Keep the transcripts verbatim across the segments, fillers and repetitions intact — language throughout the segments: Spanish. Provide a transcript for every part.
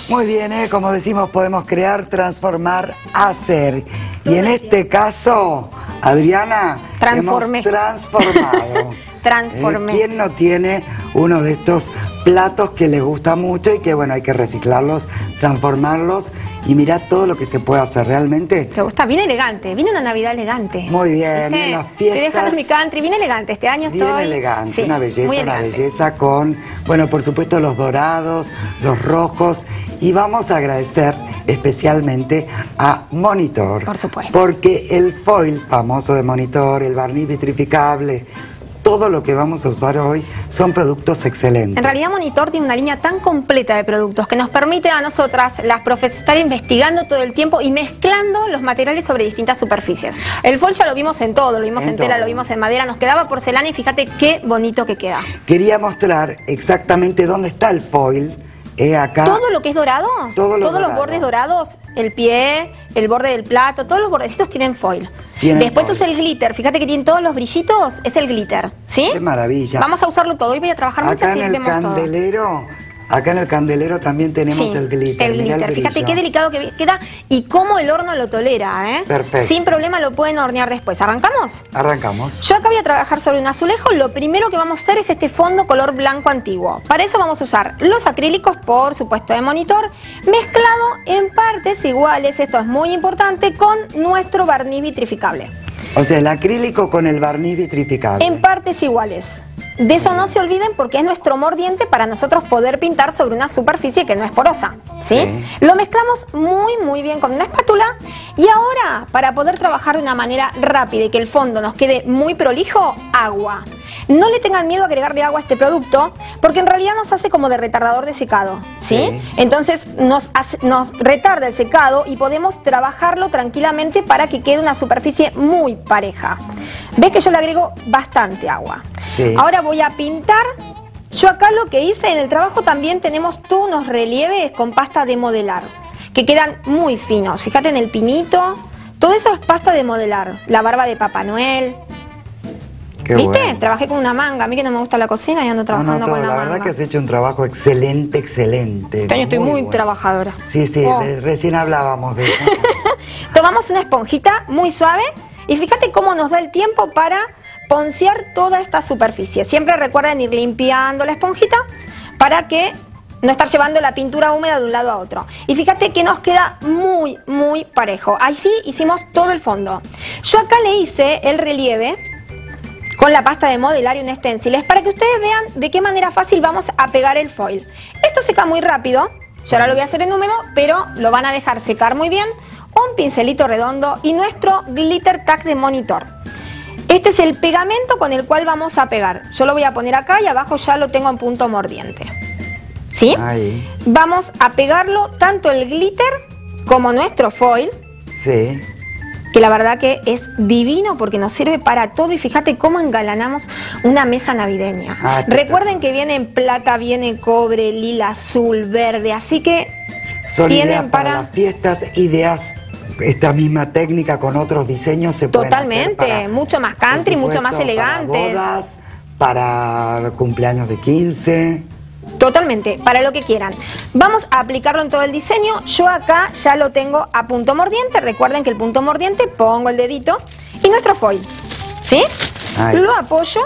Muy bien, ¿eh? Como decimos, podemos crear, transformar, hacer. Y en este caso, Adriana, Transformé. hemos transformado. Transformé. ¿Eh? ¿Quién no tiene uno de estos platos que le gusta mucho y que, bueno, hay que reciclarlos, transformarlos y mirá todo lo que se puede hacer realmente? ¿Te gusta? Bien elegante, viene una Navidad elegante. Muy bien, ¿Viste? en las fiestas. Estoy dejando mi country, bien elegante, este año Bien estoy... elegante, Sí, una belleza, muy una elegante. belleza con, bueno, por supuesto los dorados, los rojos. Y vamos a agradecer especialmente a Monitor. Por supuesto. Porque el foil famoso de Monitor, el barniz vitrificable, todo lo que vamos a usar hoy son productos excelentes. En realidad Monitor tiene una línea tan completa de productos que nos permite a nosotras, las profes, estar investigando todo el tiempo y mezclando los materiales sobre distintas superficies. El foil ya lo vimos en todo, lo vimos en, En tela, todo. lo vimos en madera, nos quedaba porcelana y fíjate qué bonito que queda. Quería mostrar exactamente dónde está el foil. Eh, acá. Todo lo que es dorado, Todo lo todos dorado. los bordes dorados, el pie, el borde del plato, todos los bordecitos tienen foil. Tienen Después foil. usa el glitter, fíjate que tiene todos los brillitos, es el glitter, ¿sí? Qué maravilla. Vamos a usarlo todo, hoy voy a trabajar mucho Acá así en el vemos todo. candelero, acá en el candelero también tenemos Sí, el glitter. el Mirá glitter. Fíjate brillo. qué delicado que queda y cómo el horno lo tolera, ¿eh? Perfecto. Sin problema lo pueden hornear después. ¿Arrancamos? Arrancamos. Yo acá voy a trabajar sobre un azulejo. Lo primero que vamos a hacer es este fondo color blanco antiguo. Para eso vamos a usar los acrílicos, por supuesto, de Monitor, mezclado en partes iguales, esto es muy importante, con nuestro barniz vitrificable. O sea, el acrílico con el barniz vitrificable. En partes iguales. De eso no se olviden porque es nuestro mordiente para nosotros poder pintar sobre una superficie que no es porosa, ¿sí? Sí. Lo mezclamos muy muy bien con una espátula y ahora, para poder trabajar de una manera rápida y que el fondo nos quede muy prolijo, agua. No le tengan miedo a agregarle agua a este producto porque en realidad nos hace como de retardador de secado, ¿sí? Sí. Entonces nos, hace- nos retarda el secado y podemos trabajarlo tranquilamente para que quede una superficie muy pareja. ¿Ves que yo le agrego bastante agua? Sí. Ahora voy a pintar. Yo acá lo que hice en el trabajo también tenemos todos unos relieves con pasta de modelar que quedan muy finos. Fíjate en el pinito, todo eso es pasta de modelar. La barba de Papá Noel. Qué ¿Viste? bueno. Trabajé con una manga. A mí que no me gusta la cocina y ando No, trabajando no, todo, con la, la manga. verdad que has hecho un trabajo excelente, excelente. Este año estoy muy bueno. trabajadora. Sí, sí, Oh. de- recién hablábamos de eso. Tomamos una esponjita muy suave y fíjate cómo nos da el tiempo para poncear toda esta superficie. Siempre recuerden ir limpiando la esponjita para que no estar llevando la pintura húmeda de un lado a otro. Y fíjate que nos queda muy, muy parejo. Así hicimos todo el fondo. Yo acá le hice el relieve con la pasta de modelar y un stencil. Es para que ustedes vean de qué manera fácil vamos a pegar el foil. Esto seca muy rápido. Yo ahora lo voy a hacer en húmedo, pero lo van a dejar secar muy bien. Un pincelito redondo y nuestro glitter tack de Monitor. Este es el pegamento con el cual vamos a pegar. Yo lo voy a poner acá y abajo ya lo tengo en punto mordiente. ¿Sí? Ahí. Vamos a pegarlo tanto el glitter como nuestro foil, Sí. que la verdad que es divino porque nos sirve para todo y fíjate cómo engalanamos una mesa navideña. Ah, Recuerden que viene en plata, viene en cobre, lila, azul, verde, así que Son tienen ideas para... para... las fiestas, ideas, esta misma técnica con otros diseños se pueden hacer Totalmente, para, mucho más country, por mucho más supuesto, elegantes. Para bodas, para cumpleaños de quince. Totalmente, para lo que quieran. Vamos a aplicarlo en todo el diseño. Yo acá ya lo tengo a punto mordiente. Recuerden que el punto mordiente, pongo el dedito y nuestro foil, ¿sí? Ahí. Lo apoyo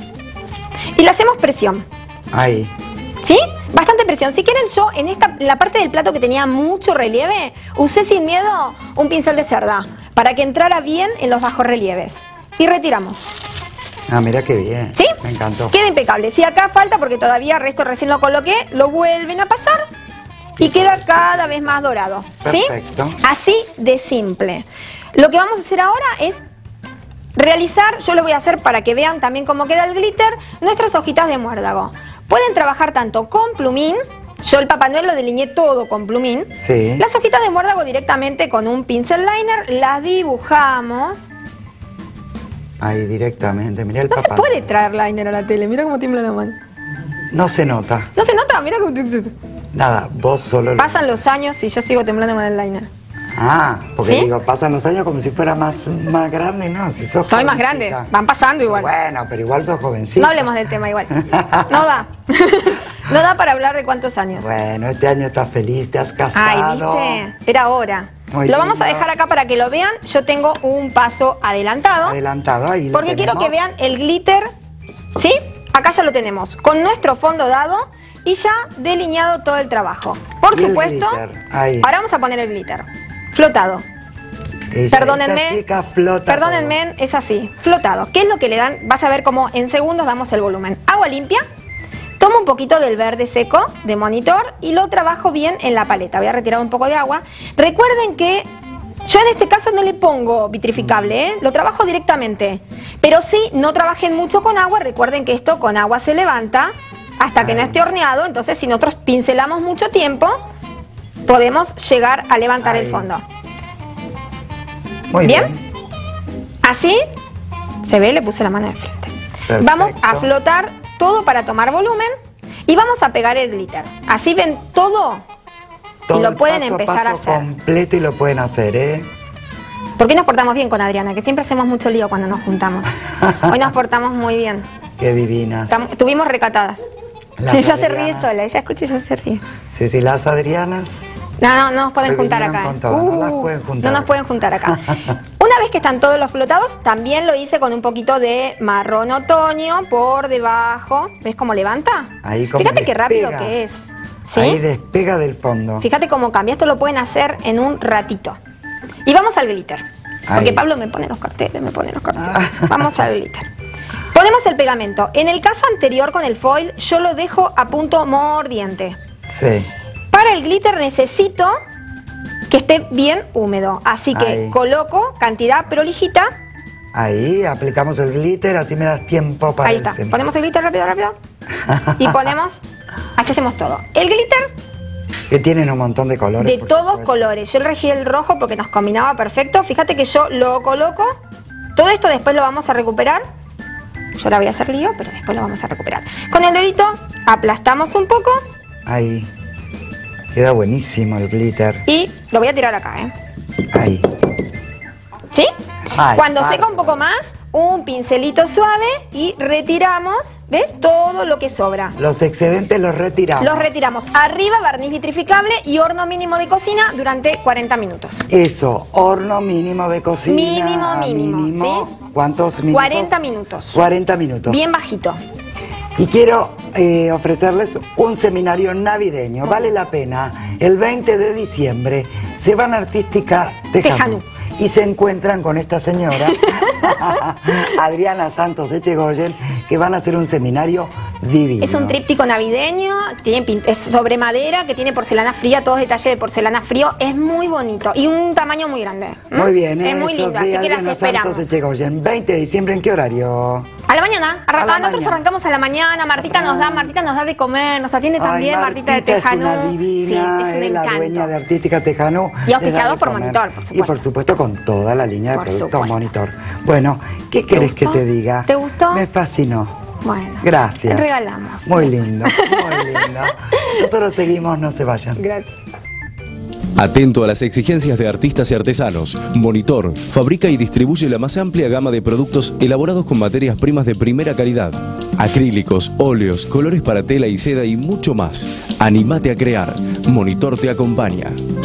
y le hacemos presión, Ahí. ¿sí? Bastante presión. Si quieren, yo en esta, en la parte del plato que tenía mucho relieve, usé sin miedo un pincel de cerda para que entrara bien en los bajos relieves. Y retiramos. Ah, mira qué bien. ¿Sí? Me encantó. Queda impecable. Si acá falta, porque todavía resto recién lo coloqué, lo vuelven a pasar y queda cada vez más dorado. ¿Sí? Perfecto. Así de simple. Lo que vamos a hacer ahora es realizar, yo lo voy a hacer para que vean también cómo queda el glitter, nuestras hojitas de muérdago. Pueden trabajar tanto con plumín, yo el Papá Noel lo delineé todo con plumín. Sí. Las hojitas de muérdago directamente con un pincel liner, las dibujamos. Ahí directamente. Mira el No se papá. puede traer liner a la tele, mira cómo tiembla la mano. No se nota. ¿No se nota? Mira cómo... Nada, vos solo... lo- Pasan los años y yo sigo temblando con el liner. Ah, porque ¿Sí? digo, pasan los años como si fuera más, más grande, ¿no? Si sos Soy más jovencita. grande, van pasando igual. Bueno, pero igual sos jovencita. No hablemos del tema igual. No da. No da para hablar de cuántos años. Bueno, este año estás feliz, te has Ay, casado. ¿viste? Era hora. Muy lo vamos a lindo. dejar acá para que lo vean. Yo tengo un paso adelantado. Adelantado, ahí lo Porque quiero que tenemos. vean el glitter. ¿Sí? Acá ya lo tenemos. Con nuestro fondo dado y ya delineado todo el trabajo. Por Y el supuesto. glitter, ahí. Ahora vamos a poner el glitter. Flotado. Ella, Perdónenme. esta chica flota Perdónenme, es así. Flotado. ¿Qué es lo que le dan? Vas a ver cómo en segundos damos el volumen. Agua limpia. Tomo un poquito del verde seco de Monitor y lo trabajo bien en la paleta. Voy a retirar un poco de agua. Recuerden que yo en este caso no le pongo vitrificable, ¿eh? Lo trabajo directamente. Pero sí, no trabajen mucho con agua. Recuerden que esto con agua se levanta hasta que Ay. no esté horneado. Entonces, si nosotros pincelamos mucho tiempo, podemos llegar a levantar Ay. el fondo. Muy ¿Bien? bien. Así se ve, le puse la mano de frente. Perfecto. Vamos a flotar todo para tomar volumen y vamos a pegar el glitter. Así ven todo, Todo y lo el pueden paso empezar a paso hacer. completo y lo pueden hacer, ¿eh? ¿Por qué nos portamos bien con Adriana? Que siempre hacemos mucho lío cuando nos juntamos. Hoy nos portamos muy bien. Qué divinas. Tam- Estuvimos recatadas. Las Ella se ríe Adrianas. sola, ella escucha y ella se ríe. Sí, sí, las Adrianas. No, no, no nos pueden Hoy juntar vinieron acá. con ¿eh? todo, no las Uh, pueden juntar. no nos pueden juntar acá. Una vez que están todos los flotados, también lo hice con un poquito de marrón otoño por debajo. ¿Ves cómo levanta? Ahí como Fíjate qué rápido despega. que es. ¿Sí? Ahí despega del fondo. Fíjate cómo cambia. Esto lo pueden hacer en un ratito. Y vamos al glitter. Porque Ahí. Pablo me pone los carteles, me pone los carteles. Ah. Vamos al glitter. Ponemos el pegamento. En el caso anterior con el foil, yo lo dejo a punto mordiente. Sí. Para el glitter necesito que esté bien húmedo. Así que Ahí. coloco cantidad prolijita. Ahí aplicamos el glitter, así me das tiempo para Ahí el está. centro. Ponemos el glitter rápido, rápido. Y ponemos, así hacemos todo. El glitter Que tienen un montón de colores. de por todos supuesto. colores. Yo elegí el rojo porque nos combinaba perfecto. Fíjate que yo lo coloco. Todo esto después lo vamos a recuperar. Yo la voy a hacer lío, pero después lo vamos a recuperar. Con el dedito aplastamos un poco Ahí. Queda buenísimo el glitter. y lo voy a tirar acá, ¿eh? Ahí. ¿Sí? Ay, Cuando seca bárbaro. un poco más, un pincelito suave y retiramos, ¿ves? Todo lo que sobra. Los excedentes los retiramos. Los retiramos. Arriba barniz vitrificable y horno mínimo de cocina durante cuarenta minutos. Eso, horno mínimo de cocina. Mínimo, mínimo, ¿sí? ¿Cuántos minutos? cuarenta minutos. cuarenta minutos. Bien bajito. Y quiero eh, ofrecerles un seminario navideño. Vale la pena. El veinte de diciembre se van a Artística Tejanú. Tejanú. Y se encuentran con esta señora, Adriana Santos Echegoyen, que van a hacer un seminario divino. Es un tríptico navideño, tiene pint- es sobre madera, que tiene porcelana fría, todos detalles de porcelana frío. Es muy bonito y un tamaño muy grande. ¿Mm? Muy bien, ¿eh? Es muy Estos lindo, así días, que las Adriana esperamos. Santos Echegoyen, veinte de diciembre, ¿en qué horario? A la mañana, arran- A la nosotros mañana. arrancamos a la mañana, Martita nos da, Ah. Martita nos da de comer, nos atiende Ay, también Martita de Martita Tejanú. es una divina, Sí, es un es la encanto. dueña de Artística Tejanú. Y auspiciado Les da de por comer. Monitor, por Y supuesto. por supuesto con toda la línea de Por productos supuesto. Monitor. Bueno, ¿qué querés que gustó? te diga? ¿Te gustó? Me fascinó. Bueno, Gracias. regalamos. Muy lindo, muy lindo. Nosotros seguimos, no se vayan. Gracias. Atento a las exigencias de artistas y artesanos, Monitor fabrica y distribuye la más amplia gama de productos elaborados con materias primas de primera calidad. Acrílicos, óleos, colores para tela y seda y mucho más. Anímate a crear. Monitor te acompaña.